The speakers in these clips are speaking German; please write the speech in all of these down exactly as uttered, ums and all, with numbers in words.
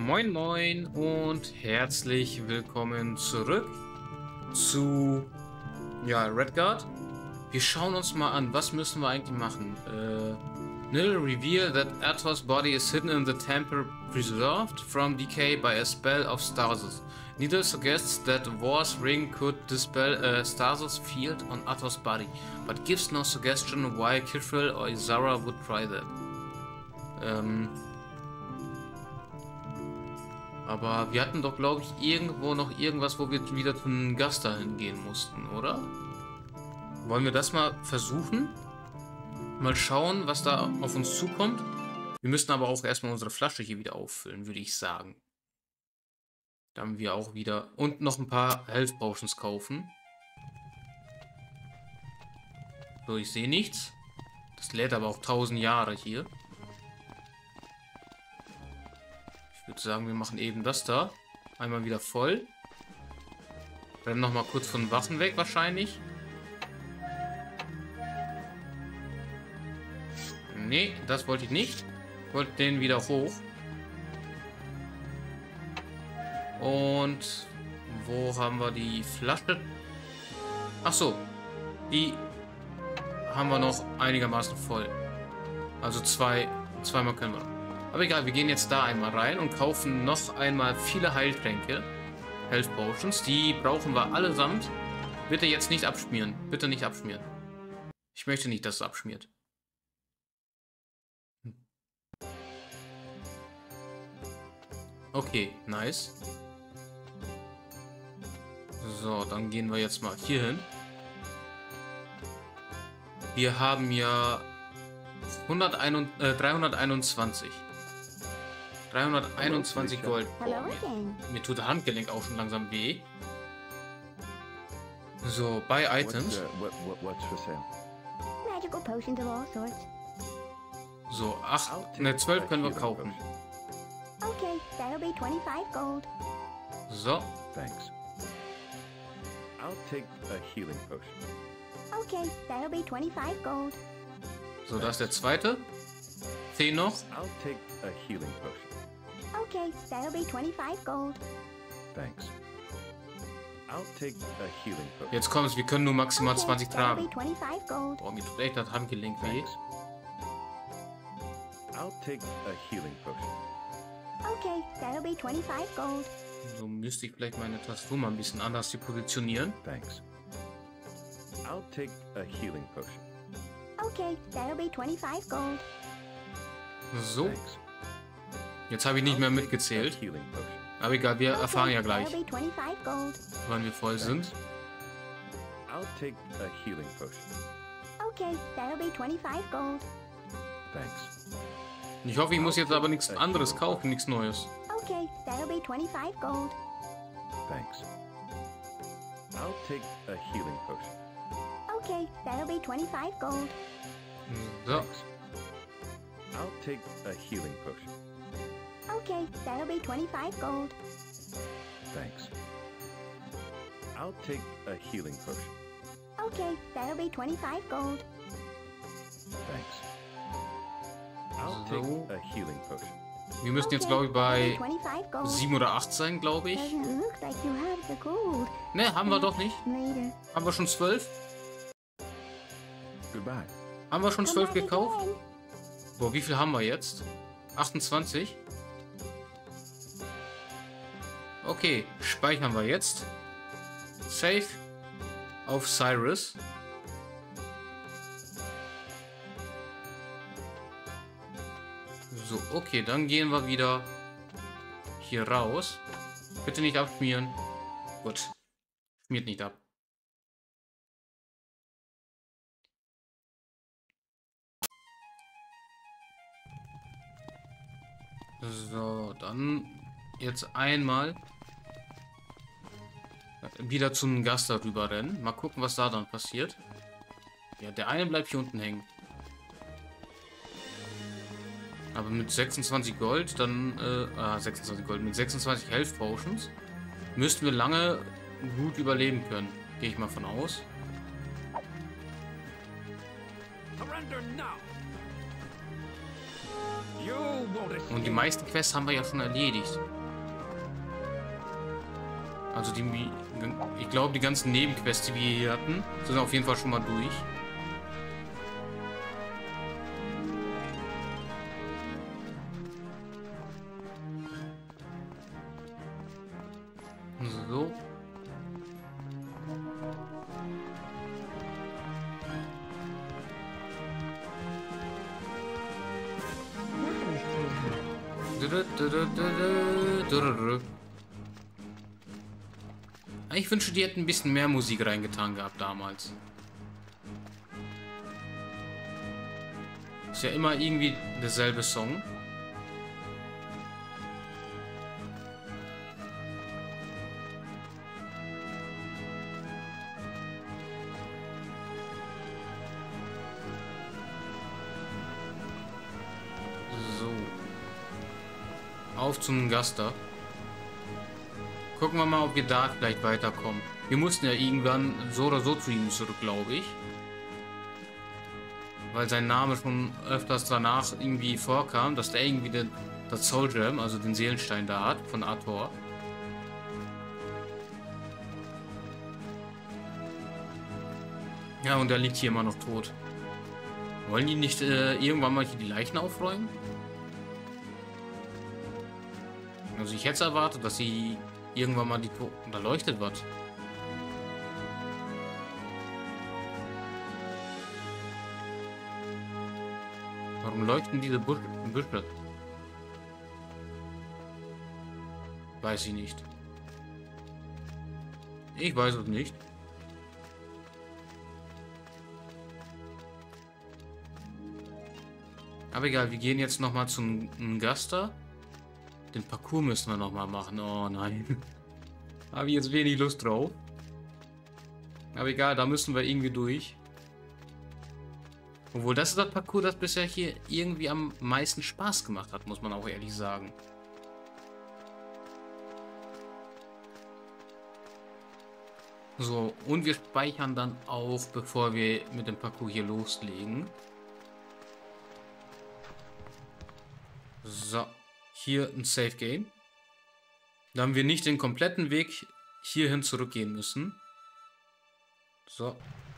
Moin Moin und herzlich willkommen zurück zu ja, Redguard. Wir schauen uns mal an, was müssen wir eigentlich machen. Äh, Nil reveal that Atos' body is hidden in the temple, preserved from decay by a spell of Stasis. Needle suggests that War's ring could dispel a Stasis field on Atos' body, but gives no suggestion why Kithril or Izara would try that. Ähm... Aber wir hatten doch, glaube ich, irgendwo noch irgendwas, wo wir wieder zum Gaster hingehen mussten, oder? Wollen wir das mal versuchen? Mal schauen, was da auf uns zukommt. Wir müssen aber auch erstmal unsere Flasche hier wieder auffüllen, würde ich sagen. Da haben wir auch wieder... Und noch ein paar Health Potions kaufen. So, ich sehe nichts. Das lädt aber auch tausend Jahre hier. Ich würde sagen, wir machen eben das da. Einmal wieder voll. Rennen noch mal kurz von Waffen weg wahrscheinlich. Nee, das wollte ich nicht. Ich wollte den wieder hoch. Und wo haben wir die Flasche? Ach so. Die haben wir noch einigermaßen voll. Also zwei, zweimal können wir. Aber egal, wir gehen jetzt da einmal rein und kaufen noch einmal viele Heiltränke. Health Potions. Die brauchen wir allesamt. Bitte jetzt nicht abschmieren. Bitte nicht abschmieren. Ich möchte nicht, dass es abschmiert. Okay, nice. So, dann gehen wir jetzt mal hier hin. Wir haben ja dreihunderteinundzwanzig. dreihunderteinundzwanzig Gold. Boah, mir, mir tut das Handgelenk auch schon langsam weh. So, buy Items. So, acht, ne, zwölf können wir kaufen. So. Thanks. I'll take a healing potion. Okay, that'll be twenty-five gold. So, das ist der zweite. zehn noch. I'll take a healing potion. Okay, that'll be twenty-five gold. Thanks. I'll take a healing potion. Jetzt kommt's, wir können nur maximal Okay, zwanzig that'll be tragen. twenty-five gold. Boah, mir tut echt das Handgelenk weh. Thanks. I'll take a healing potion. Okay, that'll be twenty-five gold. So müsste ich vielleicht meine Tastatur mal ein bisschen anders hier positionieren. Thanks. I'll take a healing potion. Okay, that'll be twenty-five gold. So, Thanks. jetzt habe ich nicht mehr A mitgezählt. healing potion. Aber egal, wir erfahren ja gleich, That'll be twenty-five gold. wann wir voll sind. I'll take a healing potion. Okay, that'll be twenty-five gold. Thanks. Ich hoffe, ich muss jetzt aber nichts anderes kaufen, nichts Neues. Okay, that'll be twenty-five gold. Thanks. I'll take a healing potion. Okay, that'll be twenty-five gold. So, Thanks. I'll take a healing potion. Okay, that'll be twenty-five gold. Thanks. I'll take a healing potion. Okay, that'll be twenty-five gold. Thanks. I'll So. take a healing potion. wir müssen jetzt, glaube ich, bei sieben oder acht sein, glaube ich. Doesn't look like you have the gold. Ne, haben wir doch nicht. Later. Haben wir schon zwölf? Goodbye. Haben wir schon Come zwölf back gekauft? again. Boah, wie viel haben wir jetzt? achtundzwanzig. Okay, speichern wir jetzt. Save auf Cyrus. So, okay, dann gehen wir wieder hier raus. Bitte nicht abschmieren. Gut. Schmiert nicht ab. So, dann jetzt einmal wieder zum Gast darüber rennen. Mal gucken, was da dann passiert. Ja, der eine bleibt hier unten hängen. Aber mit sechsundzwanzig Gold, dann, äh, ah, sechsundzwanzig Gold, mit sechsundzwanzig Health Potions müssten wir lange gut überleben können. Gehe ich mal von aus. Und die meisten Quests haben wir ja schon erledigt. Also die, ich glaube, die ganzen Nebenquests, die wir hier hatten, sind auf jeden Fall schon mal durch. So. Ich wünsche, die hätten ein bisschen mehr Musik reingetan gehabt damals. Ist ja immer irgendwie derselbe Song. Auf zum Gaster. Gucken wir mal, ob wir da vielleicht weiterkommen. Wir mussten ja irgendwann so oder so zu ihm zurück, glaube ich. Weil sein Name schon öfters danach irgendwie vorkam, dass der irgendwie den, das Soul Gem, also den Seelenstein da hat, von Arthur. Ja, und er liegt hier immer noch tot. Wollen die nicht äh, irgendwann mal hier die Leichen aufräumen? Also ich hätte erwartet, dass sie irgendwann mal die Toten... Da leuchtet was. Warum leuchten diese Busch Büsche? Weiß ich nicht. Ich weiß es nicht. Aber egal, wir gehen jetzt nochmal zum Gaster. Den Parcours müssen wir nochmal machen. Oh nein. Habe ich jetzt wenig Lust drauf. Aber egal, da müssen wir irgendwie durch. Obwohl, das ist das Parcours, das bisher hier irgendwie am meisten Spaß gemacht hat, muss man auch ehrlich sagen. So, und wir speichern dann auch, bevor wir mit dem Parcours hier loslegen. So. Hier ein Safe Game. Da haben wir nicht den kompletten Weg hierhin zurückgehen müssen. So.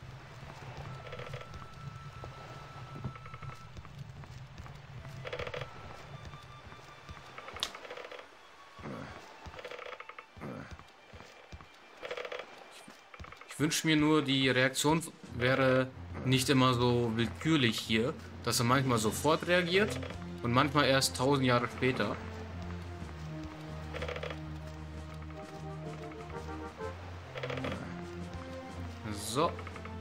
Ich wünsche mir nur, die Reaktion wäre nicht immer so willkürlich hier, dass er manchmal sofort reagiert. Und manchmal erst tausend Jahre später. So.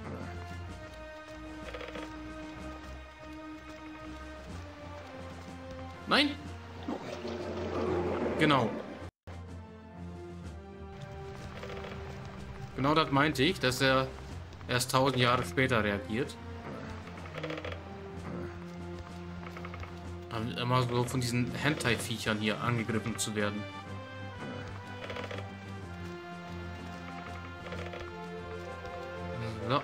Nein. Genau. Genau das meinte ich, dass er erst tausend Jahre später reagiert. Immer so von diesen Hentai-Viechern hier angegriffen zu werden. So.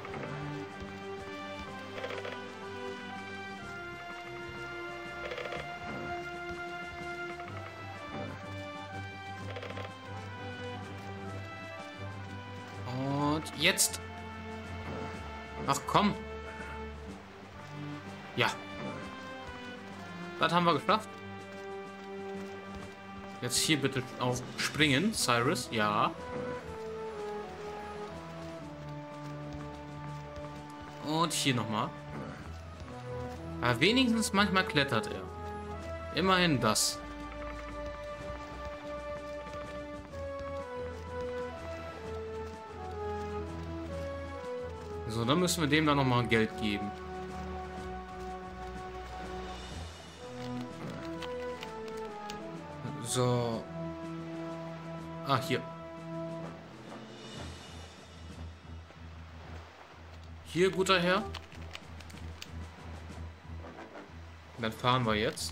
Und jetzt. Ach komm. Ja. Das haben wir geschafft. Jetzt hier bitte auch springen, Cyrus. Ja. Und hier nochmal. Aber wenigstens manchmal klettert er. Immerhin das. So, dann müssen wir dem dann nochmal Geld geben. So. Ah, hier. Hier, guter Herr. Dann fahren wir jetzt.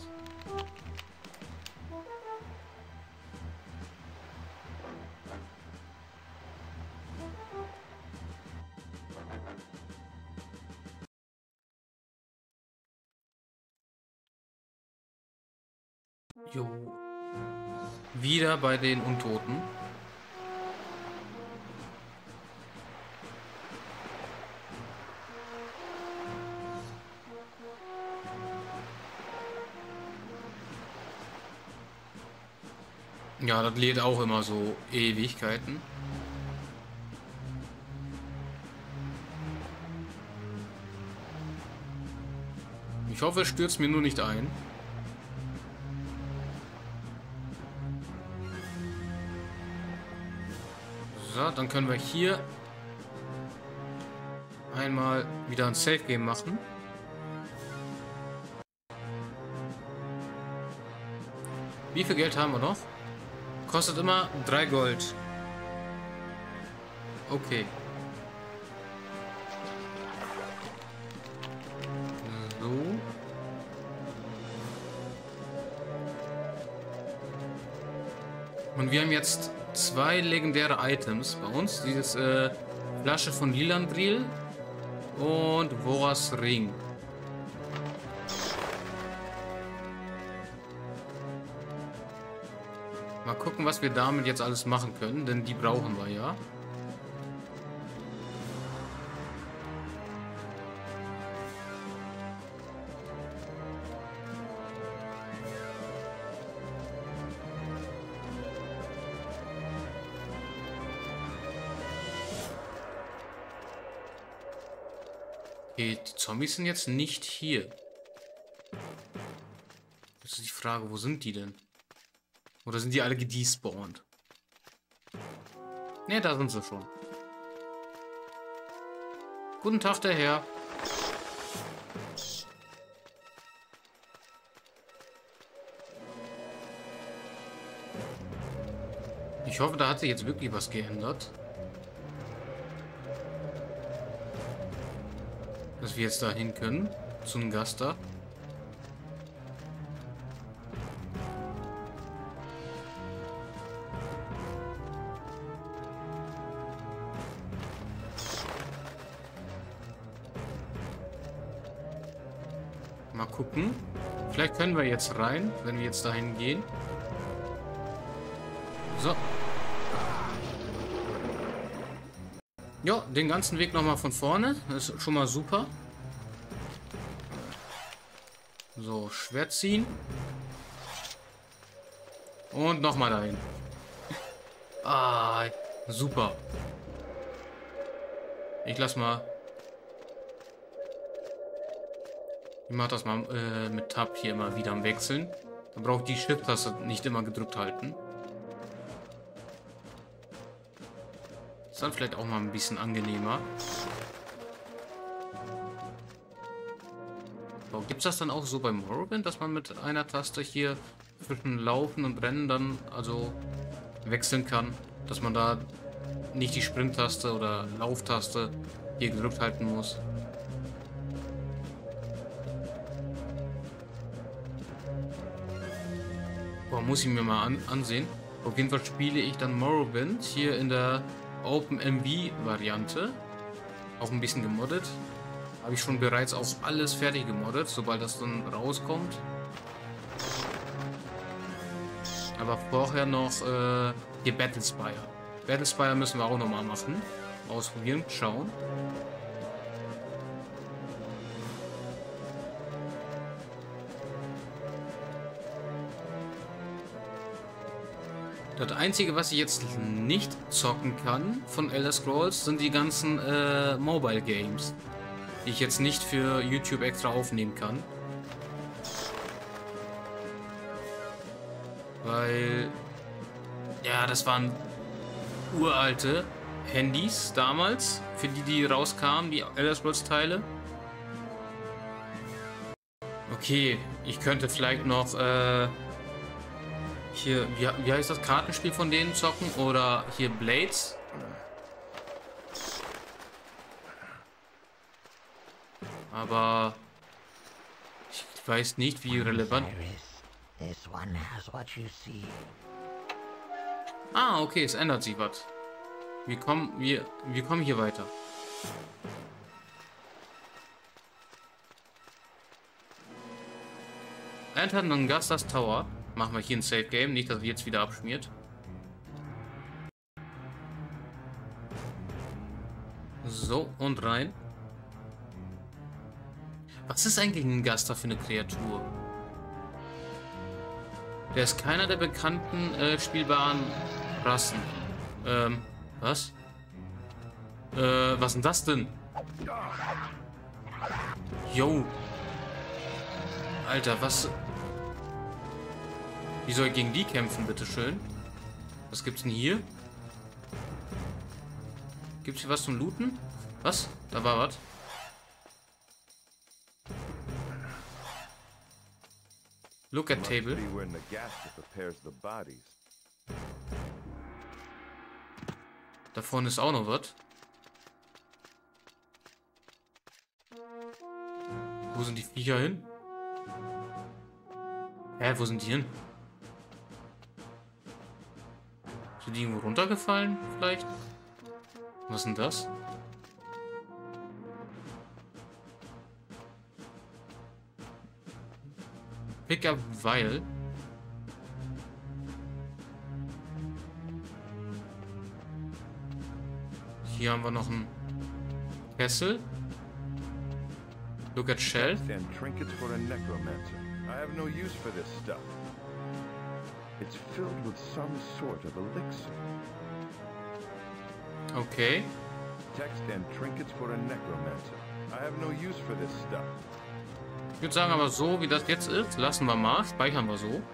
Jo. Wieder bei den Untoten. Ja, das lädt auch immer so Ewigkeiten. Ich hoffe, es stürzt mir nur nicht ein. So, dann können wir hier einmal wieder ein Safe Game machen. Wie viel Geld haben wir noch? Kostet immer drei Gold. Okay. So. Und wir haben jetzt zwei legendäre Items bei uns. Dieses äh, Flasche von Lilandril und Voras Ring. Mal gucken, was wir damit jetzt alles machen können, denn die brauchen wir ja. Okay, die Zombies sind jetzt nicht hier. Jetzt ist die Frage, wo sind die denn? Oder sind die alle gedespawnt? Ne, da sind sie schon. Guten Tag, der Herr. Ich hoffe, da hat sich jetzt wirklich was geändert. Dass wir jetzt da hin können. Zu einem Gaster. Mal gucken. Vielleicht können wir jetzt rein, wenn wir jetzt dahin gehen. So. Ja, den ganzen Weg nochmal von vorne. Das ist schon mal super. So, Schwert ziehen. Und nochmal dahin. Ah, super. Ich lass mal... Ich mache das mal äh, mit Tab hier immer wieder am Wechseln. Dann braucht die Shift-Taste nicht immer gedrückt halten. Ist dann vielleicht auch mal ein bisschen angenehmer. So, gibt es das dann auch so beim Morrowind, dass man mit einer Taste hier zwischen Laufen und Rennen dann also wechseln kann? Dass man da nicht die Sprint-Taste oder Lauftaste hier gedrückt halten muss? Boah, muss ich mir mal an ansehen. Auf jeden Fall spiele ich dann Morrowind hier in der OpenMV-Variante. Auch ein bisschen gemoddet. Habe ich schon bereits auch alles fertig gemoddet, sobald das dann rauskommt. Aber vorher noch äh, die Battlespire. Battlespire müssen wir auch nochmal machen. Ausprobieren, schauen. Das Einzige, was ich jetzt nicht zocken kann von Elder Scrolls, sind die ganzen äh, Mobile Games, die ich jetzt nicht für YouTube extra aufnehmen kann. Weil, ja, das waren uralte Handys damals, für die die rauskamen, die Elder Scrolls Teile. Okay, ich könnte vielleicht noch äh, hier, wie, wie heißt das Kartenspiel von denen zocken? Oder hier Blades. Aber ich weiß nicht, wie relevant. Ah, okay, es ändert sich was. Wir kommen, wir, wir kommen hier weiter. Enter Nangastas Tower. Machen wir hier ein Safe Game, nicht, dass er jetzt wieder abschmiert. So, und rein. Was ist eigentlich ein Gaster für eine Kreatur? Der ist keiner der bekannten äh, spielbaren Rassen. Ähm, was? Äh, was ist denn das denn? Yo. Alter, was... Wie soll ich gegen die kämpfen, bitteschön? Was gibt's denn hier? Gibt's hier was zum Looten? Was? Da war was. Look at table. Da vorne ist auch noch was. Wo sind die Viecher hin? Hä, wo sind die hin? Sind die irgendwo runtergefallen, vielleicht? Was ist denn das? Pick up Vial. Hier haben wir noch einen Kessel. Look at Shell. And trinkets for a necromancer. I have no use for this stuff. It's filled with some sort of elixir. Okay. Text and trinkets for a necromancer. I have no use for this stuff. Ich würde sagen, aber so wie das jetzt ist, lassen wir mal. Speichern wir so.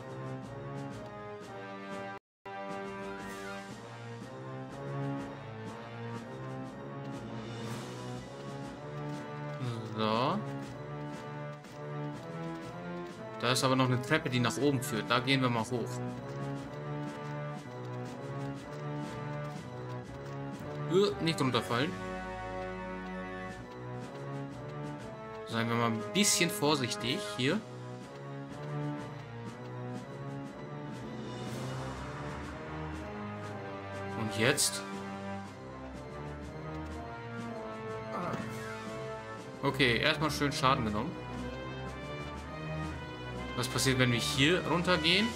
So. Da ist aber noch eine Treppe, die nach oben führt. Da gehen wir mal hoch. Uh, nicht runterfallen. Seien wir mal ein bisschen vorsichtig hier. Und jetzt? Okay, erstmal schön Schaden genommen. Was passiert, wenn wir hier runtergehen?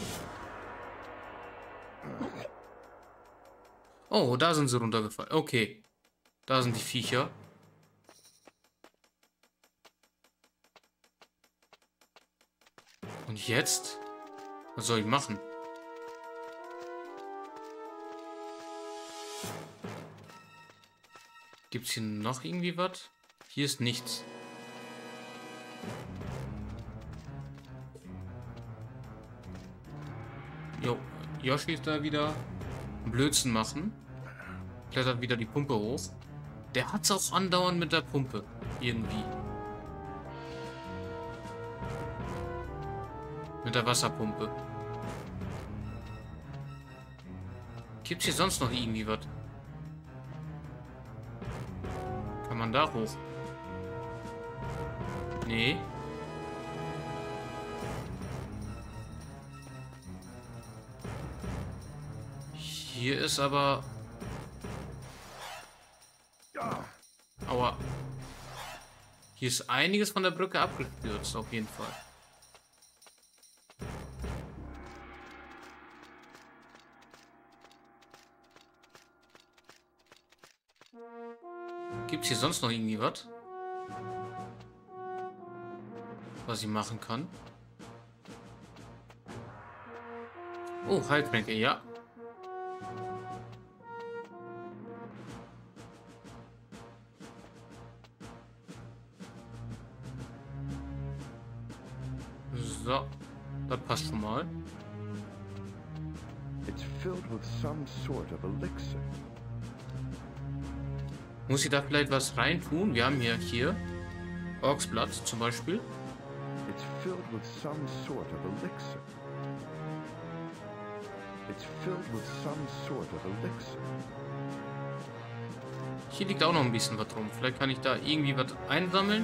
Oh, da sind sie runtergefallen. Okay. Da sind die Viecher. Und jetzt? Was soll ich machen? Gibt es hier noch irgendwie was? Hier ist nichts. Jo, Yoshi ist da wieder Blödsinn machen. Klettert wieder die Pumpe hoch. Der hat's auch andauernd mit der Pumpe. Irgendwie. Mit der Wasserpumpe. Gibt's hier sonst noch irgendwie was? Kann man da hoch? Nee. Hier ist aber... Aua. Hier ist einiges von der Brücke abgestürzt, auf jeden Fall. Gibt es hier sonst noch irgendwie was? Was ich machen kann? Oh, Heiltränke, ja. So, das passt schon mal. It's filled with some sort of elixir. Muss ich da vielleicht was reintun? Wir haben ja hier Orksblatt zum Beispiel. It's filled with some sort of elixir. It's filled with some sort of elixir. Hier liegt auch noch ein bisschen was rum. Vielleicht kann ich da irgendwie was einsammeln.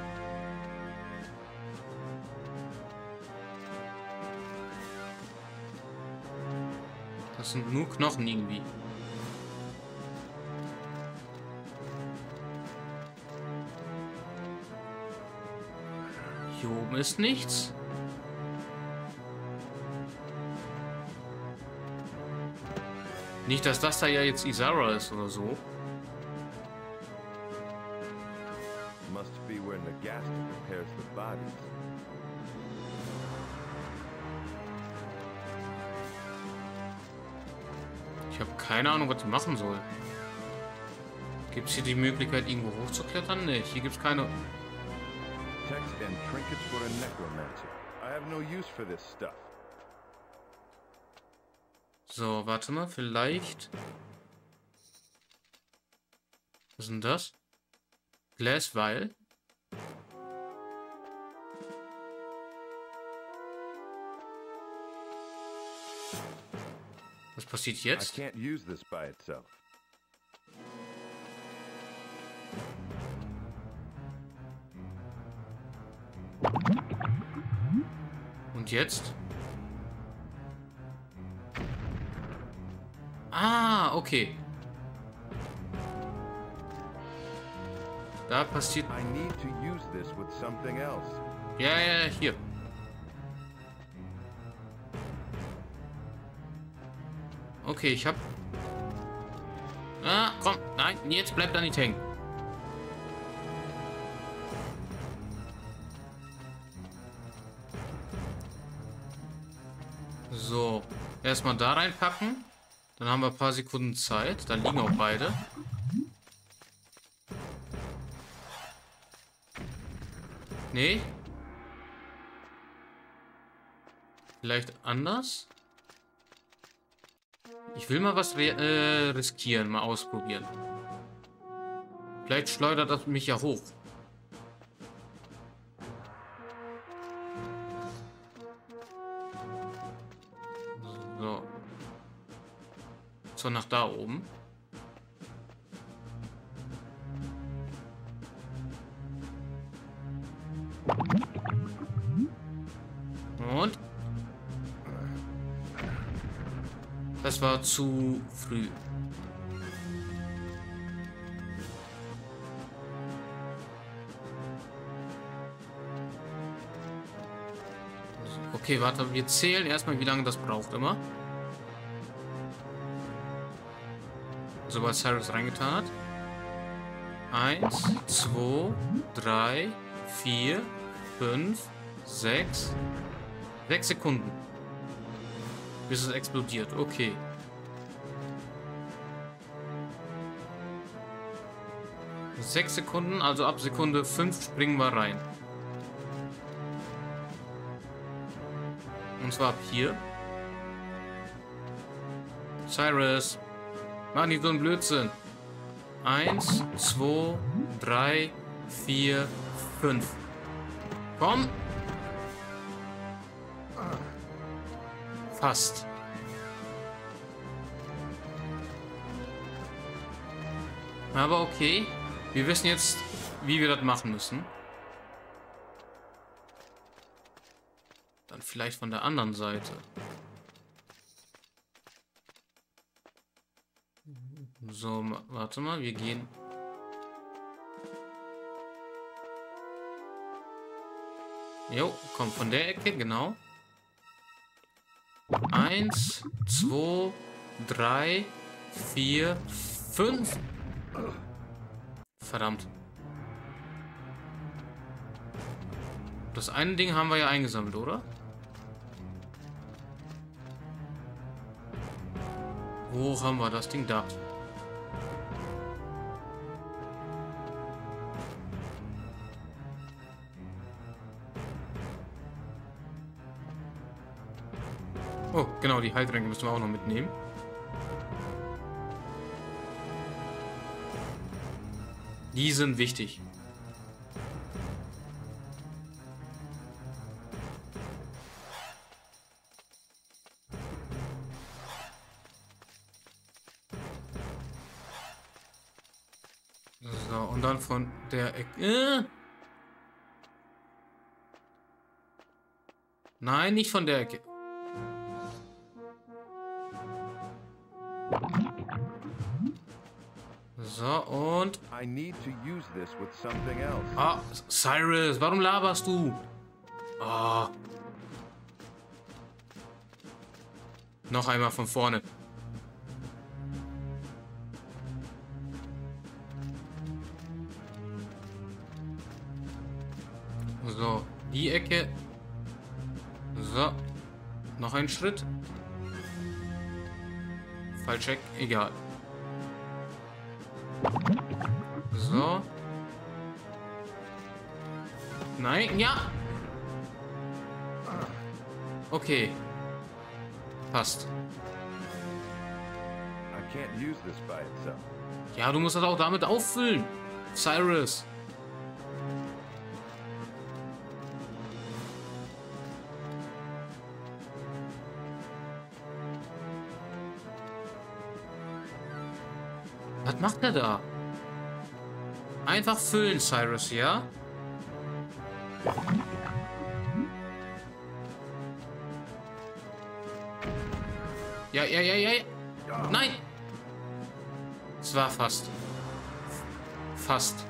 Das sind nur Knochen irgendwie. Hier oben ist nichts. Nicht, dass das da ja jetzt Isara ist oder so. Must be where Nagasta prepares the bodies. Ich habe keine Ahnung, was ich machen soll. Gibt es hier die Möglichkeit, irgendwo hochzuklettern? Ne, hier gibt es keine... Text and trinkets for a necromancer. I have no use for this stuff. So, warte mal, vielleicht... Was ist denn das? Glass Vial? Was passiert I jetzt? can't use this by itself. Und jetzt? Ah, okay. Da passiert... I need to use this with something else. Ja, ja, ja, hier. Okay, ich hab... Ah, komm. Nein, jetzt bleibt da nicht hängen. So. Erstmal da reinpacken. Dann haben wir ein paar Sekunden Zeit. Da liegen auch beide. Nee. Vielleicht anders? Ich will mal was äh, riskieren, mal ausprobieren. Vielleicht schleudert das mich ja hoch. So. So, nach da oben. Und? Das war zu früh. Okay, warte, wir zählen erstmal, wie lange das braucht immer. Sobald Cyrus reingetan hat. Eins, zwei, drei, vier, fünf, sechs. Sechs Sekunden. Bis es explodiert. Okay. Sechs Sekunden, also ab Sekunde fünf springen wir rein. Und zwar ab hier. Cyrus. Mach nicht so einen Blödsinn. Eins, zwei, drei, vier, fünf. Komm. Fast. Aber okay. Wir wissen jetzt, wie wir das machen müssen. Dann vielleicht von der anderen Seite. So, warte mal, wir gehen. Jo, komm von der Ecke, genau. Eins, zwei, drei, vier, fünf. Verdammt. Das eine Ding haben wir ja eingesammelt, oder? Wo haben wir das Ding? Da. Oh, genau, die Heiltränke müssen wir auch noch mitnehmen. Die sind wichtig. So, und dann von der Ecke... Äh? Nein, nicht von der Ecke. So, und... I need to use this with something else. Ah, Cyrus, warum laberst du? Ah. Noch einmal von vorne. So, die Ecke. So. Noch ein Schritt. Fallcheck, egal. So. Nein, ja. Okay. Passt. I can't use this by itself. Ja, du musst das auch damit auffüllen. Cyrus. Was macht er da? Einfach füllen, Cyrus, ja? Ja, ja, ja, ja. Nein! Es war fast. Fast.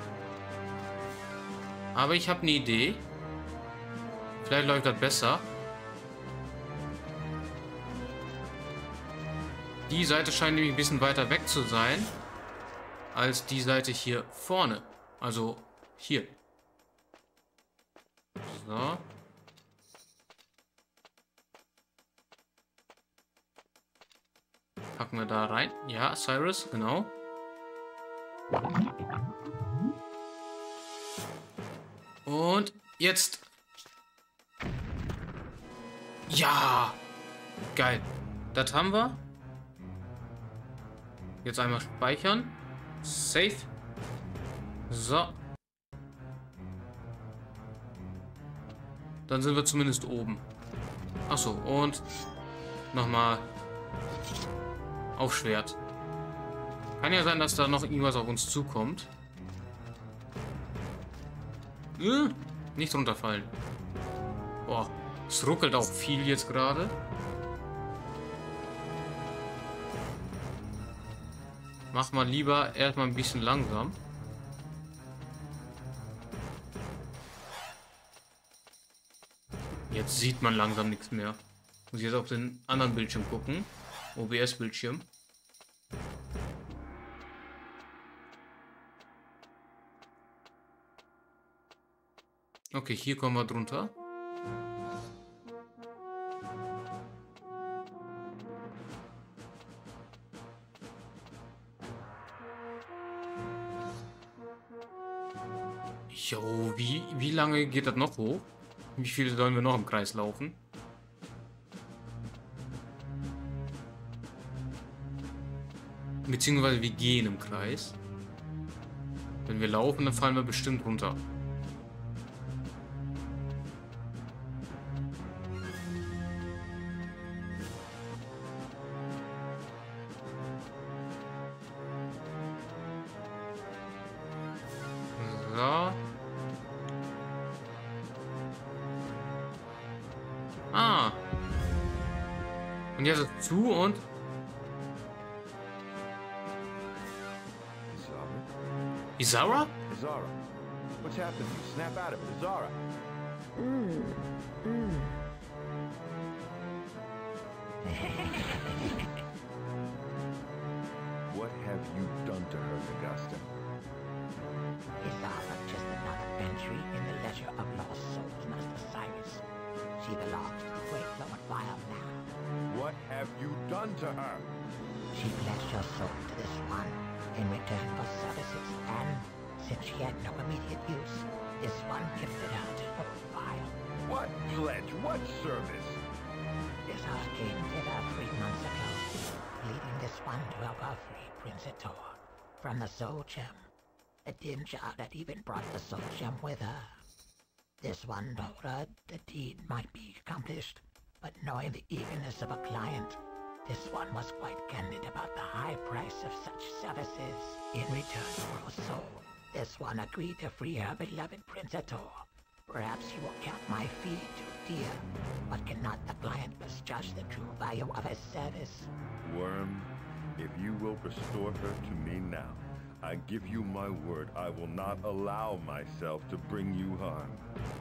Aber ich habe eine Idee. Vielleicht läuft das besser. Die Seite scheint nämlich ein bisschen weiter weg zu sein als die Seite hier vorne. Also hier. So. Packen wir da rein. Ja, Cyrus, genau. Und jetzt. Ja. Geil. Das haben wir. Jetzt einmal speichern. Save. So. Dann sind wir zumindest oben. Achso, und nochmal auf Schwert. Kann ja sein, dass da noch irgendwas auf uns zukommt. Äh, nicht runterfallen. Boah, es ruckelt auch viel jetzt gerade. Mach mal lieber erstmal ein bisschen langsam. Jetzt sieht man langsam nichts mehr. Muss ich jetzt auf den anderen Bildschirm gucken. O B S-Bildschirm. Okay, hier kommen wir drunter. Jo, wie, wie lange geht das noch hoch? Wie viele sollen wir noch im Kreis laufen? Beziehungsweise wir gehen im Kreis. Wenn wir laufen, dann fallen wir bestimmt runter. So. Ah. Und jetzt ist es zu und... Izara? Izara, what's happened? You snap out of it, Izara. Mm, mm. What have you done to her, Augusta? Izara, just another entry in the ledger of lost souls, Master Cyrus. She belongs to the great Lord Vile now. What have you done to her? She pledged her soul to this one in return for services, and since she had no immediate use, this one gifted her to Lord Vile. What pledge? What service? Izara came hither three months ago, leading this one to help her free Prince Etor from the Soul Gem. The dim child had even brought the Soul Gem with her. This one told her the deed might be accomplished, but knowing the eagerness of a client, this one was quite candid about the high price of such services. In return for her soul, this one agreed to free her beloved Prince Etor. Perhaps you will count my fee too dear, but cannot the client misjudge the true value of his service? Worm, if you will restore her to me now, I give you my word I will not allow myself to bring you harm.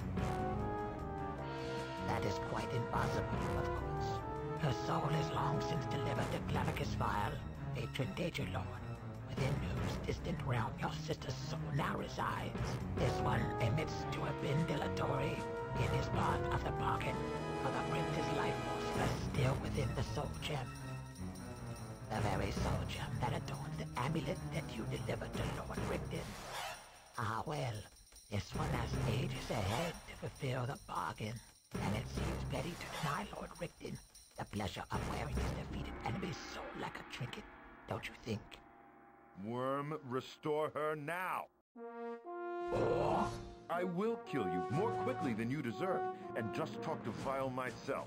That is quite impossible, of course. Her soul is long since delivered to Clavicus Vile, patron Danger Lord, within whose distant realm your sister's soul now resides. This one admits to have been dilatory in his part of the bargain, for the prince's life force rests still within the Soul Gem. The very soul gem that adorns the amulet that you delivered to Lord Rigdon. Ah well, this one has ages ahead to fulfill the bargain, and it seems petty to deny Lord Rigdon the pleasure of wearing his defeated enemy's soul like a trinket, don't you think? Worm, restore her now! Or I will kill you more quickly than you deserve, and just talk to Vile myself.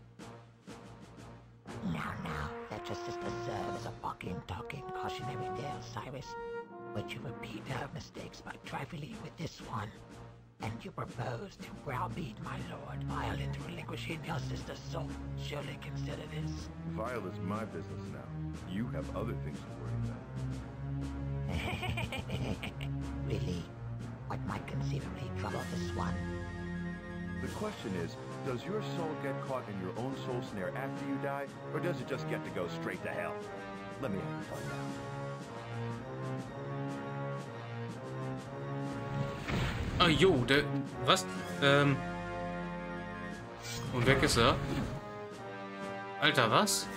now, now, let your sister serve as a walking, talking, cautionary tale, Cyrus. Would you repeat her mistakes by trifling with this one? And you propose to browbeat my lord Vile into relinquishing your sister's soul. Surely consider this. Vile is my business now. You have other things to worry about. Really? What might conceivably trouble this one? The question is, does your soul get caught in your own soul snare after you die, or does it just get to go straight to hell? Let me have you find out. Ah, jo, der... Was? Ähm... Und weg ist er. Alter, was?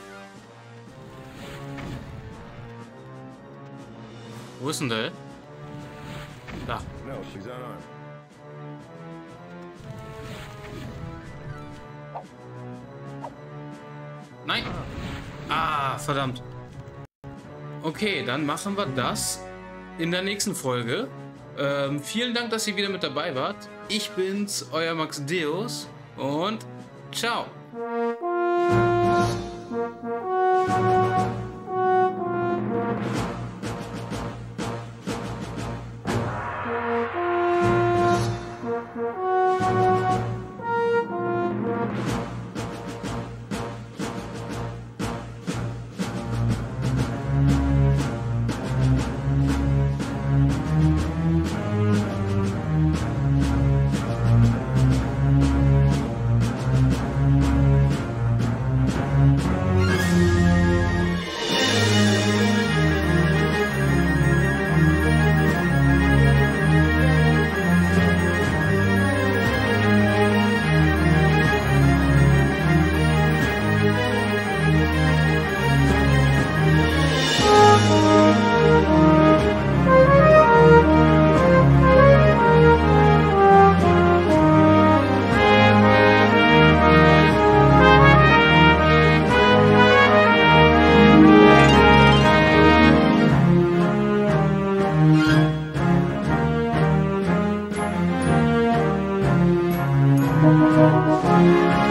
Wo ist denn der? Da. No, she's unarmed. Nein! Ah, verdammt. Okay, dann machen wir das in der nächsten Folge. Ähm, vielen Dank, dass ihr wieder mit dabei wart. Ich bin's, euer Max Deus und ciao! Thank you.